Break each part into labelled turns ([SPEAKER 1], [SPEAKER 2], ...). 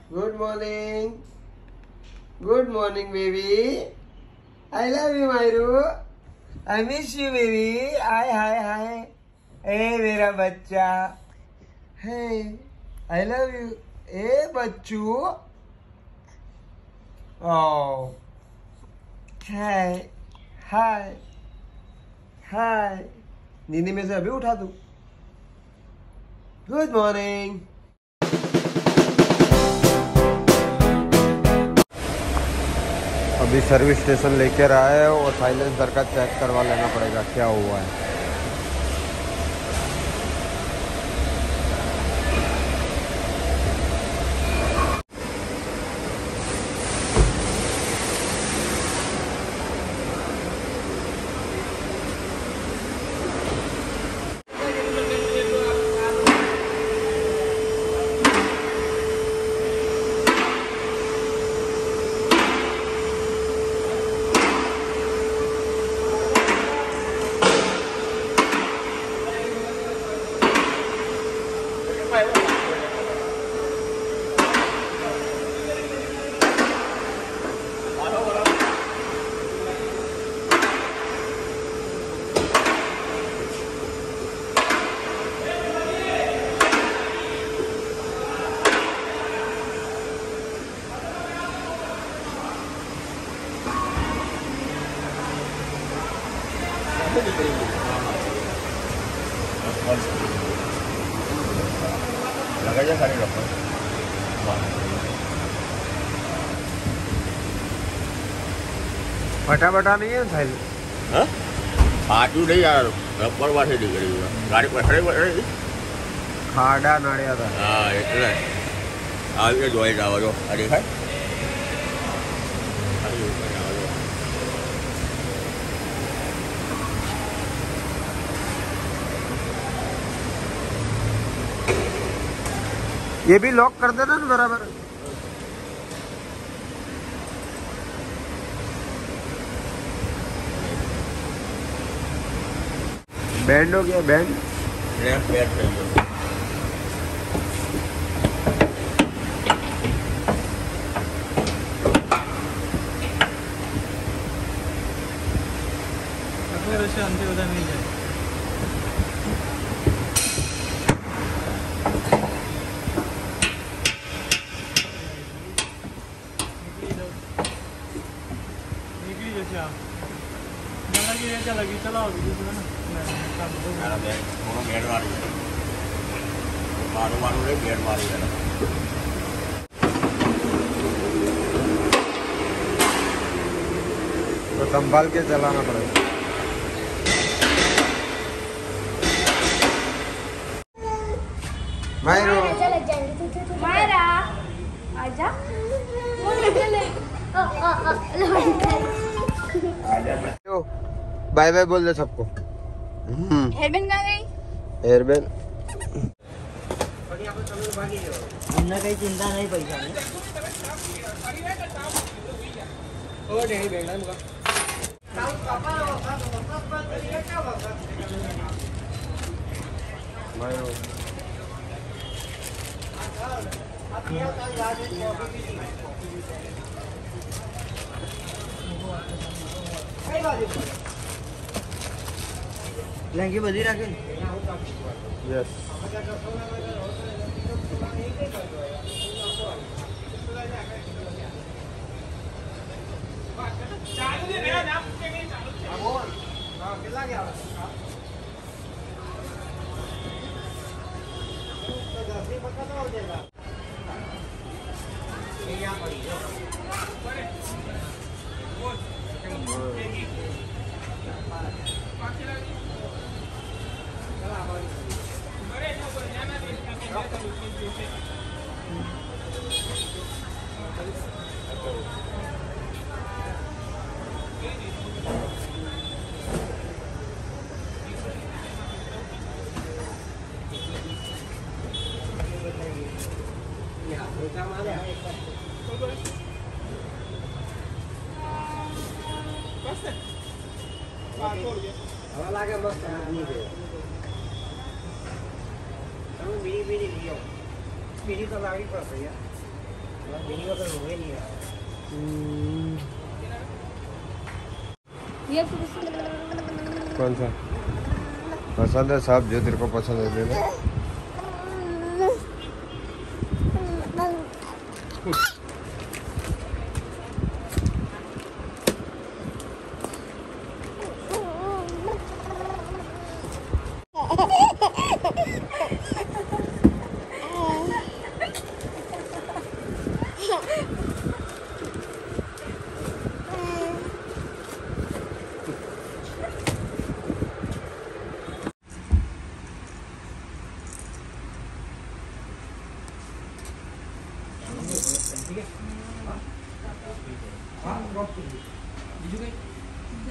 [SPEAKER 1] Good morning. Good morning, baby. I love you, Myru. I miss you, baby. Hi. Hey, मेरा बच्चा. Hey, I love you. Hey, Bachchu. Oh. Hi. नींद में से अभी उठा दूं. Good morning. अभी सर्विस स्टेशन लेकर आए और साइलेंसर का चेक करवा लेना पड़ेगा क्या हुआ है.
[SPEAKER 2] लगाइए सारे रखो.
[SPEAKER 1] फटा नहीं है साइल.
[SPEAKER 2] हाँ? फाटू नहीं यार. रबर वाले निकली गाड़ी पर खड़े बैठे.
[SPEAKER 1] खाड़ा नाड़िया था.
[SPEAKER 2] हाँ इतना. आगे जोई जाओ जो. अरे है.
[SPEAKER 1] ये भी लॉक कर देना ना बराबर. बैंड हो गया. बैंड
[SPEAKER 3] नहीं जाए. लगी चलो अभी दूसरा ना
[SPEAKER 2] बेड मारी मारू रे बेड मारी है.
[SPEAKER 1] तो संभाल के चलाना पड़ेगा. मायरा
[SPEAKER 4] आजा.
[SPEAKER 1] बाय बाय बोल दे सबको.
[SPEAKER 4] हेयरबैंड कहाँ गई?
[SPEAKER 1] हेयरबैंड
[SPEAKER 3] हमने कहीं चिंता नहीं पैसा नहीं. ओ नहीं बेगला मुका. लहंगी बधी रखे.
[SPEAKER 1] यस.
[SPEAKER 3] हवा लागे मस्त आदमी है. हम बीड़ी लियो. बीड़ी तो लागी पड़ रही है. જેની વગર હોવે નહીં આવે.
[SPEAKER 4] ये
[SPEAKER 1] कौन सा पसंद है? सब जो तेरे को पसंद है ले ले।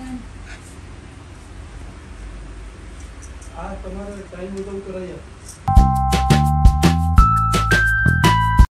[SPEAKER 3] આ તમારે ટાઈમ મુજબ કરાય.